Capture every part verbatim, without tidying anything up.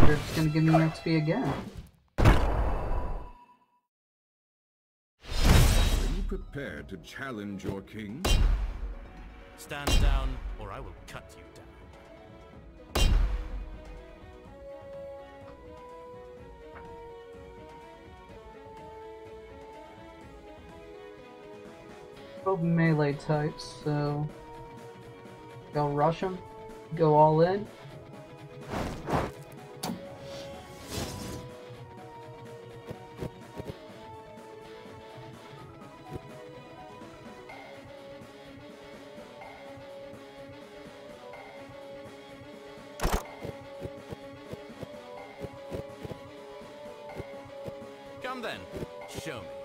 wonder if it's gonna give me X P again. Are you prepared to challenge your king? Stand down, or I will cut you down. Both melee types, so go rush them, go all in. Come then, show me.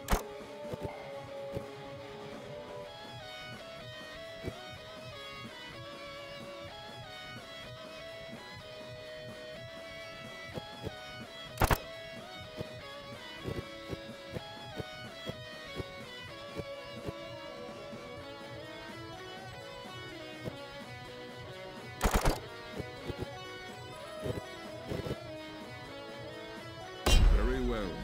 Very well.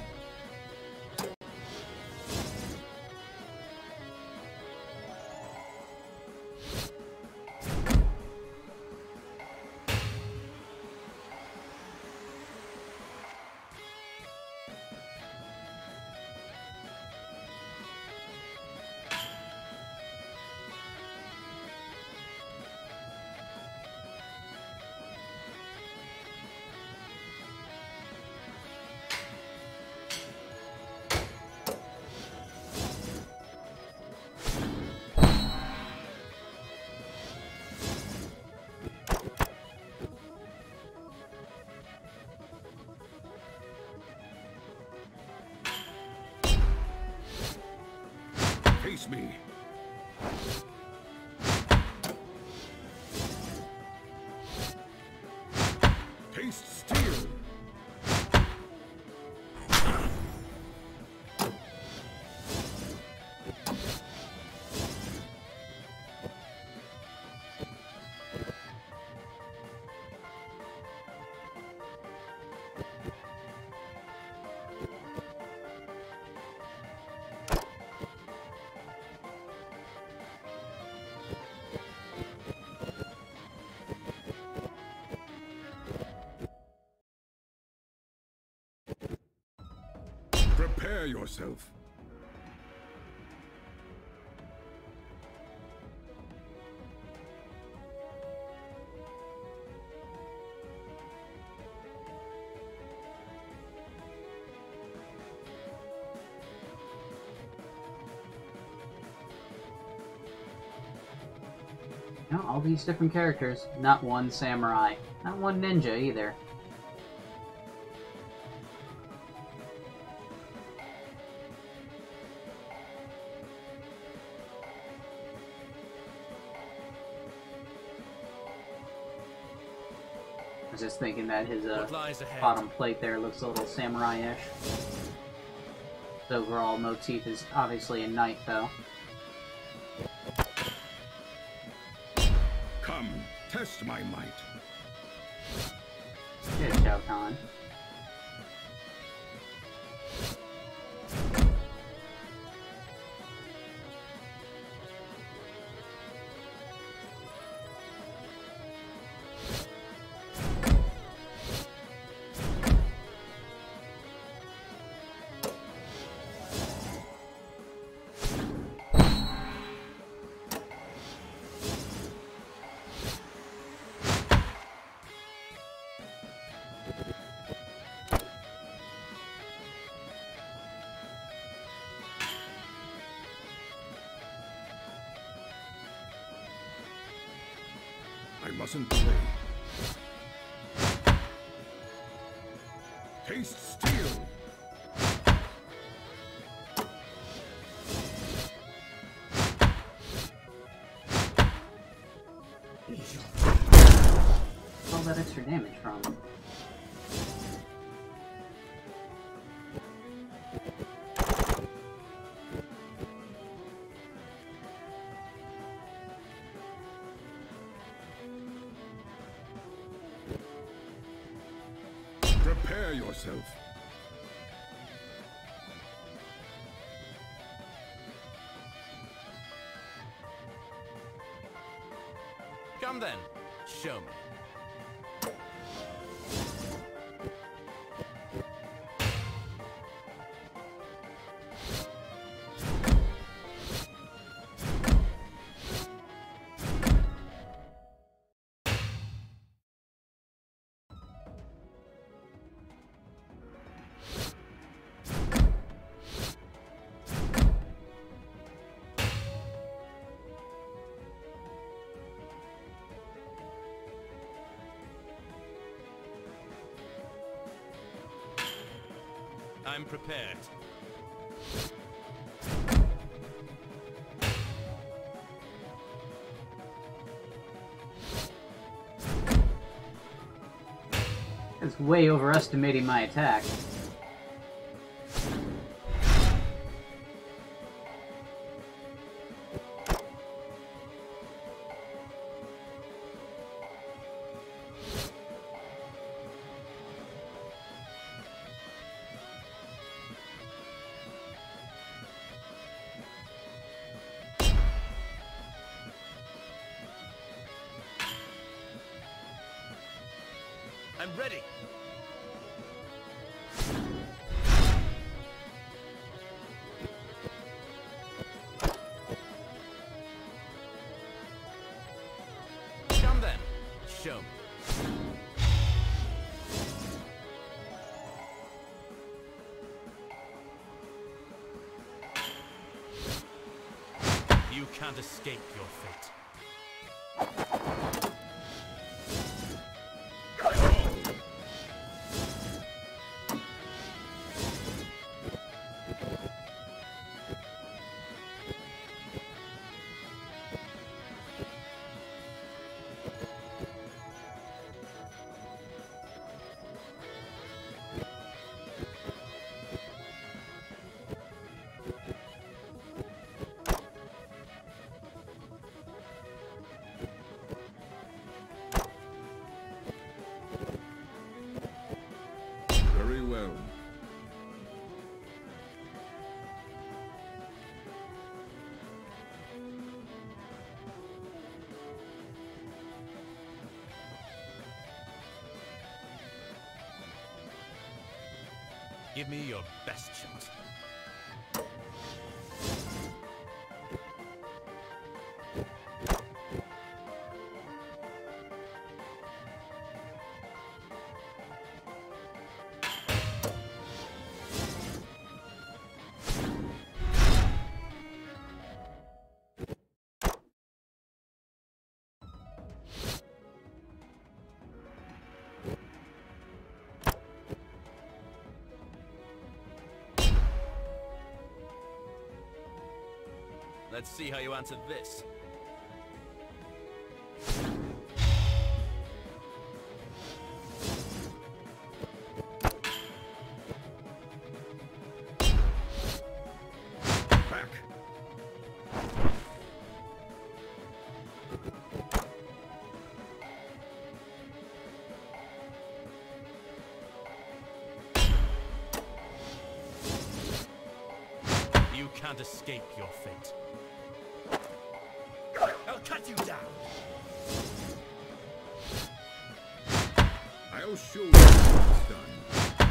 Face me. Taste steel. Prepare yourself. You know, all these different characters, not one samurai, not one ninja either. I was just thinking that his uh, What lies ahead? bottom plate there looks a little samurai-ish. The overall motif is obviously a knight, though. Come, test my might. Good, Shao Kahn. I mustn't delay. Taste steel. Where's all that extra damage from? Prepare yourself. Come then, show me. I'm prepared. It's way overestimating my attack. I'm ready. Come then, show me. You can't escape your fate. Very well. Give me your best shot. Let's see how you answer this. Back. You can't escape your fate. I'll cut you down. I'll show you what's done.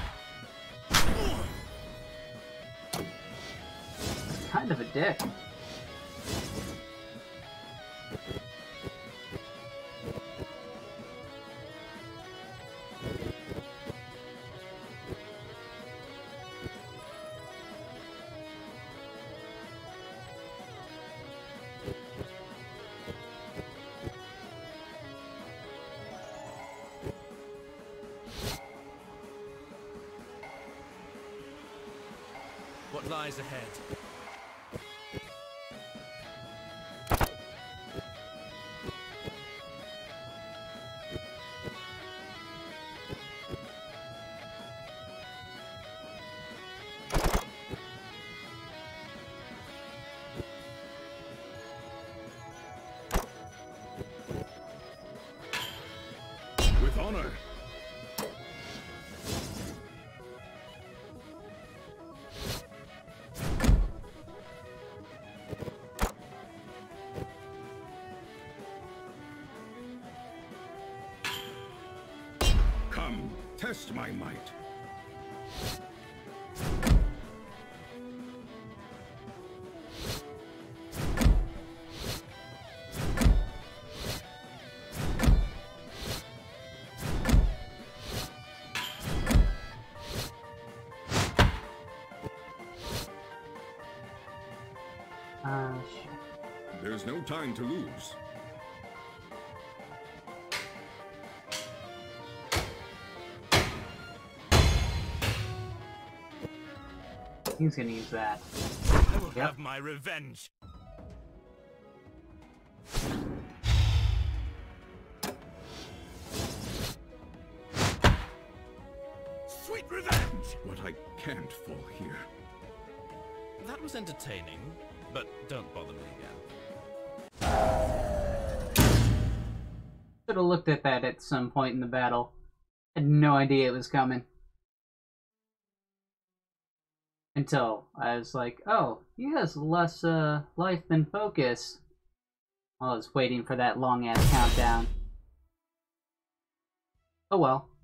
Kind of a dick. What lies ahead? With honor. Come, test my might. Uh, shit. There's no time to lose. He's gonna use that. I will Yep. have my revenge. Sweet revenge! But I can't fall here. That was entertaining, but don't bother me again. Should have looked at that at some point in the battle. Had no idea it was coming. Until I was like, oh, he has less uh, life than focus. While I was waiting for that long-ass countdown. Oh well.